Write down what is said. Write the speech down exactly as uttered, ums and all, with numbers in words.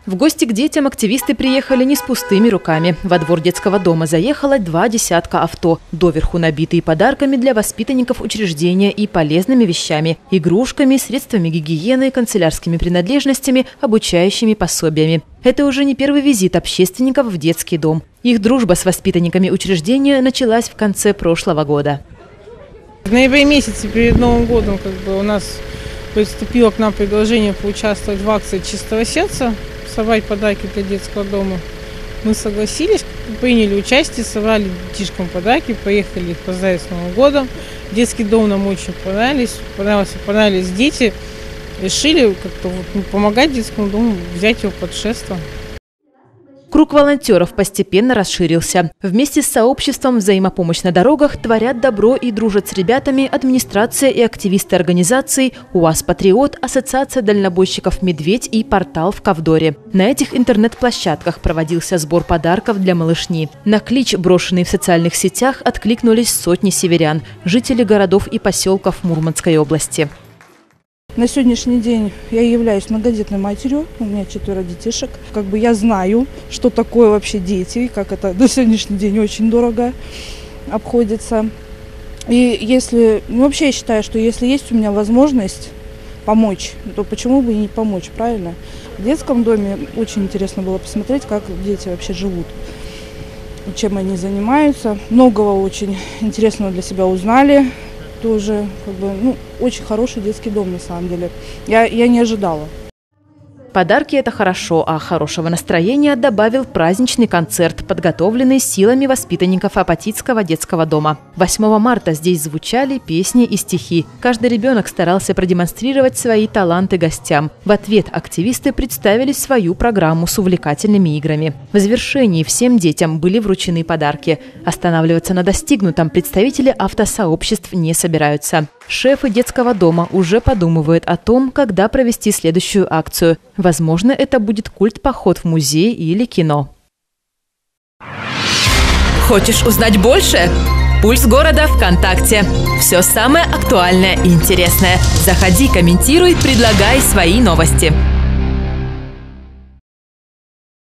В гости к детям активисты приехали не с пустыми руками. Во двор детского дома заехало два десятка авто, доверху набитые подарками для воспитанников учреждения и полезными вещами – игрушками, средствами гигиены, канцелярскими принадлежностями, обучающими пособиями. Это уже не первый визит общественников в детский дом. Их дружба с воспитанниками учреждения началась в конце прошлого года. В ноябре месяце перед Новым годом как бы у нас поступило к нам предложение поучаствовать в акции «Чистого сердца», собрать подарки для детского дома. Мы согласились, приняли участие, собрали детишкам подарки, поехали их поздравить с Новым годом. Детский дом нам очень понравились, понравились, понравились дети. Решили как-то вот помогать детскому дому, взять его под шефство. Круг волонтеров постепенно расширился. Вместе с сообществом «Взаимопомощь на дорогах» творят добро и дружат с ребятами администрация и активисты организаций УАЗ «Патриот», Ассоциация дальнобойщиков «Медведь» и портал в Ковдоре. На этих интернет-площадках проводился сбор подарков для малышни. На клич, брошенный в социальных сетях, откликнулись сотни северян, жители городов и поселков Мурманской области. На сегодняшний день я являюсь многодетной матерью, у меня четверо детишек. Как бы я знаю, что такое вообще дети, как это на сегодняшний день очень дорого обходится. И если, ну, вообще я считаю, что если есть у меня возможность помочь, то почему бы и не помочь, правильно? В детском доме очень интересно было посмотреть, как дети вообще живут, чем они занимаются. Многого очень интересного для себя узнали. Тоже как бы, ну, очень хороший детский дом на самом деле. Я, я не ожидала. Подарки – это хорошо, а хорошего настроения добавил праздничный концерт, подготовленный силами воспитанников Апатитского детского дома. восьмого марта здесь звучали песни и стихи. Каждый ребенок старался продемонстрировать свои таланты гостям. В ответ активисты представили свою программу с увлекательными играми. В завершении всем детям были вручены подарки. Останавливаться на достигнутом представители автосообществ не собираются. Шефы детского дома уже подумывают о том, когда провести следующую акцию. Возможно, это будет культ-поход в музей или кино. Хочешь узнать больше? Пульс города ВКонтакте. Все самое актуальное и интересное. Заходи, комментируй, предлагай свои новости.